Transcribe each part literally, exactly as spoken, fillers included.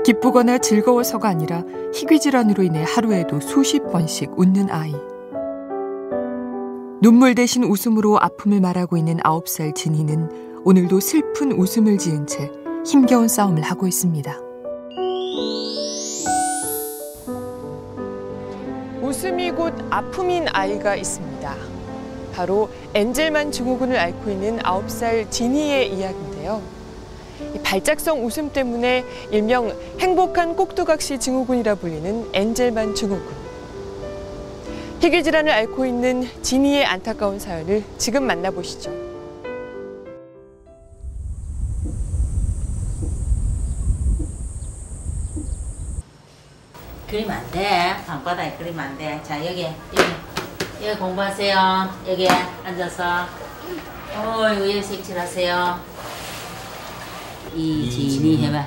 기쁘거나 즐거워서가 아니라 희귀질환으로 인해 하루에도 수십 번씩 웃는 아이. 눈물 대신 웃음으로 아픔을 말하고 있는 아홉 살 진희는 오늘도 슬픈 웃음을 지은 채 힘겨운 싸움을 하고 있습니다. 웃음이 곧 아픔인 아이가 있습니다. 바로 엔젤만 증후군을 앓고 있는 아홉 살 진희의 이야기인데요. 발작성 웃음 때문에 일명 행복한 꼭두각시 증후군이라 불리는 엔젤만 증후군. 희귀질환을 앓고 있는 진희의 안타까운 사연을 지금 만나보시죠. 그리면 안 돼. 방바닥에 그리면 안 돼. 자, 여기, 여기, 여기 공부하세요. 여기 앉아서. 어이구, 여기 색칠하세요. 이진이 해봐.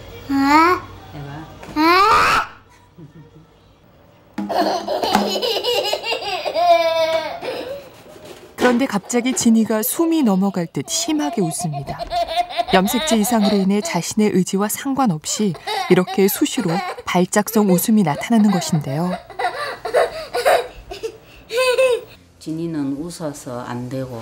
해봐. 그런데 갑자기 진희가 숨이 넘어갈 듯 심하게 웃습니다. 염색체 이상으로 인해 자신의 의지와 상관없이 이렇게 수시로 발작성 웃음이 나타나는 것인데요. 진이는 웃어서 안 되고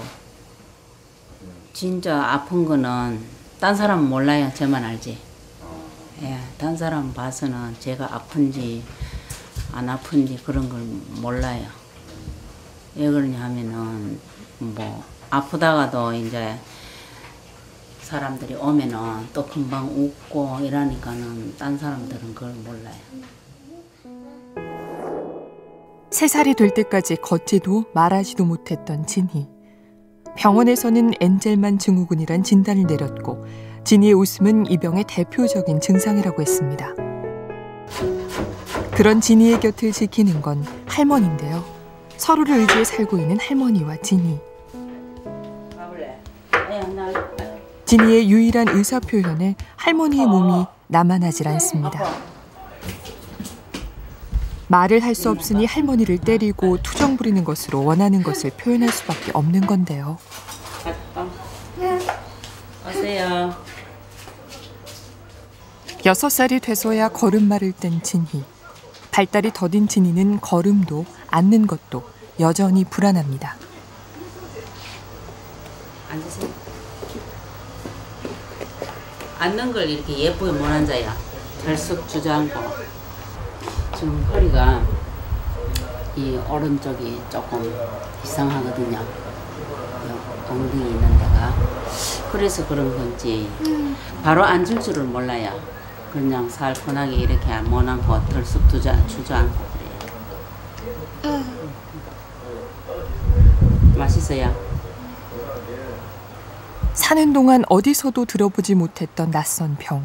진짜 아픈 거는 딴 사람은 몰라요. 저만 알지. 예, 딴 사람 봐서는 제가 아픈지 안 아픈지 그런 걸 몰라요. 왜 그러냐 하면은 뭐 아프다가도 이제 사람들이 오면은 또 금방 웃고 이러니까는 딴 사람들은 그걸 몰라요. 세 살이 될 때까지 걷지도 말하지도 못했던 진희. 병원에서는 엔젤만 증후군이란 진단을 내렸고 진희의 웃음은 이 병의 대표적인 증상이라고 했습니다. 그런 진희의 곁을 지키는 건 할머니인데요. 서로를 의지해 살고 있는 할머니와 진희. 진희의 유일한 의사표현에 할머니의 몸이 나만하질 않습니다. 말을 할 수 없으니 할머니를 때리고 투정 부리는 것으로 원하는 것을 표현할 수밖에 없는 건데요. 오세요. 여섯 살이 돼서야 걸음마를 뗀 진희. 발달이 더딘 진희는 걸음도 앉는 것도 여전히 불안합니다. 앉으세요. 앉는 걸 이렇게 예쁘게 못 앉아요. 덜썩 주저앉고. 지금 허리가 이 오른쪽이 조금 이상하거든요. 엉덩이 있는 데가. 그래서 그런 건지 바로 앉을 줄을 몰라요. 그냥 살펀하게 이렇게 못 앉고 덜썩 주저앉고 그래요. 맛있어요? 사는 동안 어디서도 들어보지 못했던 낯선 병.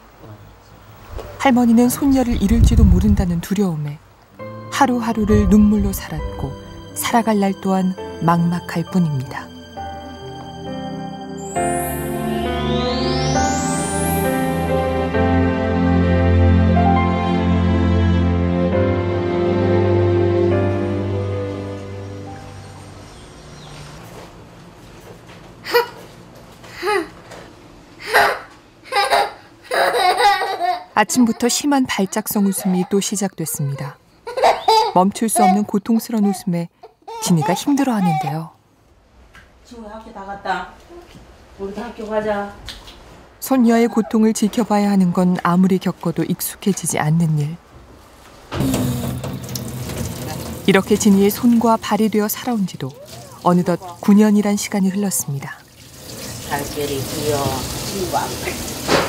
할머니는 손녀를 잃을지도 모른다는 두려움에 하루하루를 눈물로 살았고 살아갈 날 또한 막막할 뿐입니다. 아침부터 심한 발작성 웃음이 또 시작됐습니다. 멈출 수 없는 고통스러운 웃음에 진희가 힘들어하는데요. 친구 학교 다 갔다. 우리도 학교 가자. 손녀의 고통을 지켜봐야 하는 건 아무리 겪어도 익숙해지지 않는 일. 이렇게 진희의 손과 발이 되어 살아온 지도 어느덧 구 년이란 시간이 흘렀습니다. 살결이 귀여워. 친구 앞에.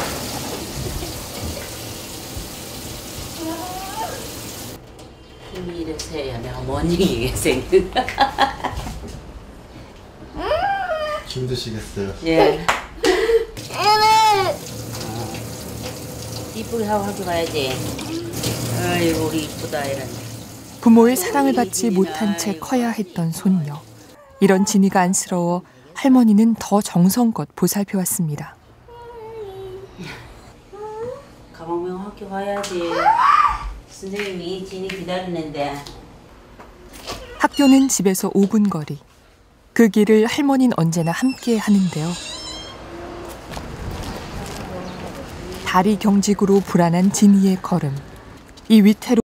힘이 이래서요. 내가 못 이기게 생긴. 힘드시겠어요? 예. 이쁘게 하고 학교 가야지. 아이고 우리 이쁘다 이런. 부모의 사랑을 받지 못한 채 커야 했던 손녀. 이런 진희가 안쓰러워 할머니는 더 정성껏 보살펴왔습니다. 가방명 학교 가야지. 선생님이 진희 기다리는데. 학교는 집에서 오 분 거리. 그 길을 할머니는 언제나 함께 하는데요. 다리 경직으로 불안한 진이의 걸음. 이 위태로